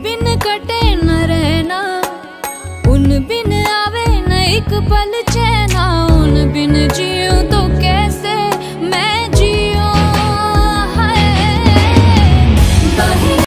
बिन कटे न रहना, उन बिन आवे न एक पल